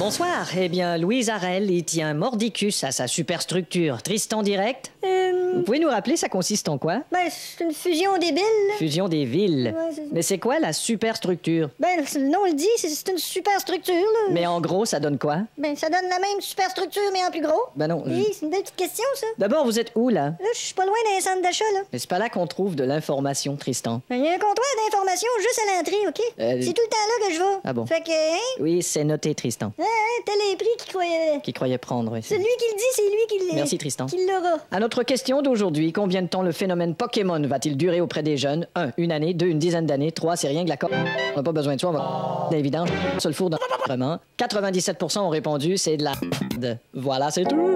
Bonsoir. Eh bien, Louise Arel y tient mordicus à sa superstructure. Tristan direct? Vous pouvez nous rappeler, ça consiste en quoi? Ben, c'est une fusion des billes. Fusion des villes. Ouais, Mais c'est quoi la superstructure? Ben, le nom le dit, c'est une superstructure, là. Mais en gros, ça donne quoi? Ben, ça donne la même superstructure, mais en plus gros. Ben non. Oui, c'est une belle petite question, ça. D'abord, vous êtes où, là? Là, je suis pas loin d'un centre d'achat, là. Mais c'est pas là qu'on trouve de l'information, Tristan. Ben, il y a un comptoir d'information juste à l'entrée, OK? C'est tout le temps là que je vais. Ah bon? Fait que, hein? Oui, c'est noté, Tristan. Tel est prix qu'il croyait. Qui croyait prendre, oui. C'est lui qui le dit, c'est lui qui le... Merci, Tristan. Qui l'aura. À notre question d'aujourd'hui, combien de temps le phénomène Pokémon va-t-il durer auprès des jeunes? 1, une année. 2, une dizaine d'années. 3, c'est rien que la on n'a pas besoin de ça, on va... D'évidence, se le four dans... 97% ont répondu, c'est de la... Voilà, c'est tout.